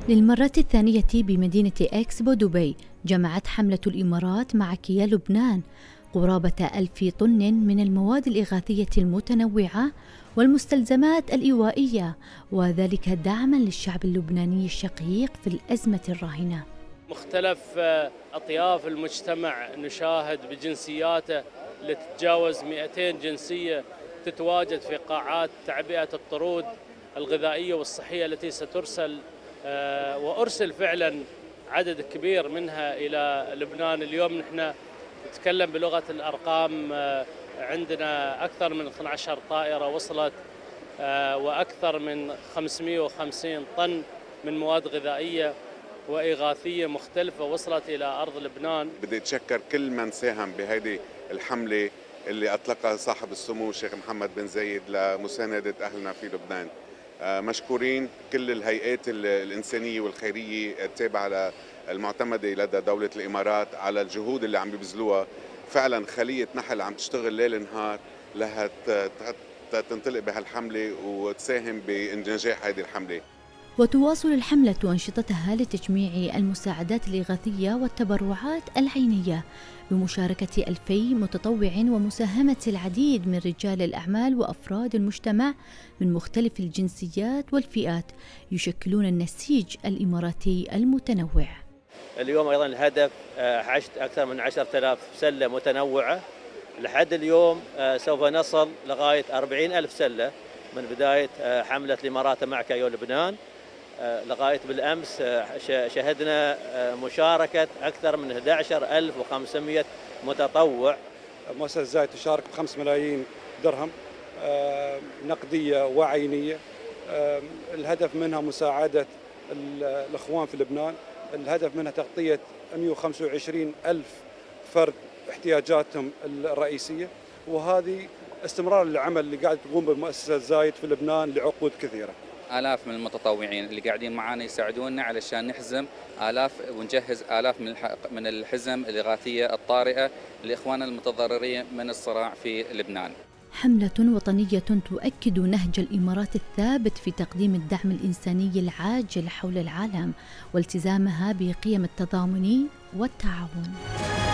للمرة الثانية بمدينة إكسبو دبي جمعت حملة الإمارات مع كيا لبنان قرابة 1000 طن من المواد الإغاثية المتنوعة والمستلزمات الإيوائية، وذلك دعما للشعب اللبناني الشقيق في الأزمة الراهنة. مختلف أطياف المجتمع نشاهد بجنسياته لتتجاوز 200 جنسية تتواجد في قاعات تعبئة الطرود الغذائية والصحية التي سترسل وأرسل فعلا عدد كبير منها إلى لبنان. اليوم نحن نتكلم بلغة الأرقام، عندنا أكثر من 12 طائرة وصلت وأكثر من 550 طن من مواد غذائية وإغاثية مختلفة وصلت إلى أرض لبنان. بدي أتشكر كل من ساهم بهذه الحملة اللي أطلقها صاحب السمو الشيخ محمد بن زايد لمساندة أهلنا في لبنان. مشكورين كل الهيئات الإنسانية والخيرية التابعة المعتمدة لدى دولة الإمارات على الجهود اللي عم بيبذلوها. فعلا خلية نحل عم تشتغل ليل نهار لها تنطلق بهالحملة وتساهم بنجاح هذه الحملة. وتواصل الحملة أنشطتها لتجميع المساعدات الإغاثية والتبرعات العينية بمشاركة 2000 متطوع ومساهمة العديد من رجال الأعمال وأفراد المجتمع من مختلف الجنسيات والفئات يشكلون النسيج الإماراتي المتنوع. اليوم أيضا الهدف أكثر من 10,000 سلة متنوعة. لحد اليوم سوف نصل لغاية 40,000 سلة من بداية حملة الإمارات مع كيا لبنان لغاية بالأمس. شهدنا مشاركة أكثر من 11,500 متطوع. مؤسسة زايد تشارك ب5 ملايين درهم نقدية وعينية. الهدف منها مساعدة الإخوان في لبنان، الهدف منها تغطية 125,000 فرد احتياجاتهم الرئيسية، وهذه استمرار العمل اللي قاعد تقوم بمؤسسة زايد في لبنان لعقود كثيرة. آلاف من المتطوعين اللي قاعدين معنا يساعدونا علشان نحزم آلاف ونجهز آلاف من الحزم الإغاثية الطارئة لإخواننا المتضررين من الصراع في لبنان. حملة وطنية تؤكد نهج الإمارات الثابت في تقديم الدعم الإنساني العاجل حول العالم والتزامها بقيم التضامن والتعاون.